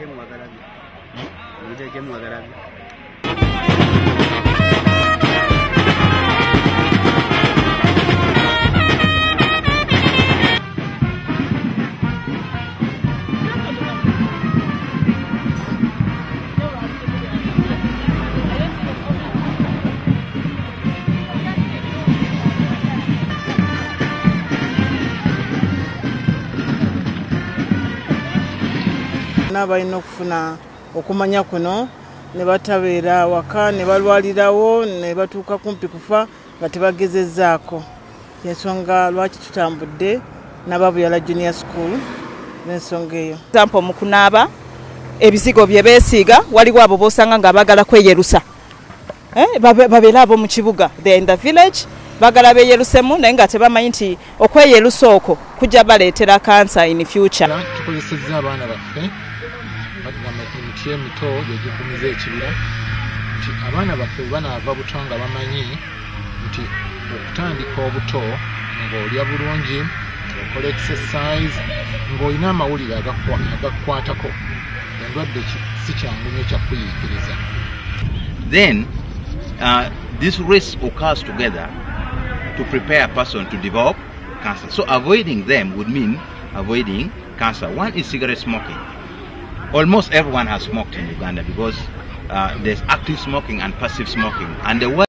Balina okufuna okumanya kuno ne batabeera waka ne balwalirawo ne batuuka kumpi kufa nga tebagezezzaako. Ensonga lwaki tutambudde n'Ababuyala Junior School n'ensonga eyo. Example mu kunaaba ebizigo bye beesiiga waliwo abo boosanga nga baagala kweyerusa. Babeera abo mu kibuga, they in the village baagala beeyerusemu naye nga tebamanyi nti okweyerusa okwo kujja baleetera cancer in future. Tukozesezza abaana baffe emiti emito gyegikumiza ekibira nti abaana baffe banaava buto nga bamanyi nti okutandika obuto ng'olya bulungi ng'okola exercise ng'olina amawulire agakukwatako endwadde si kyangu nnyo kyakuyiikiriza. Then this risk occurs together to prepare a person to develop cancer. So avoiding them would mean avoiding cancer. One is cigarette smoking. Almost everyone has smoked in Uganda because there's active smoking and passive smoking. And the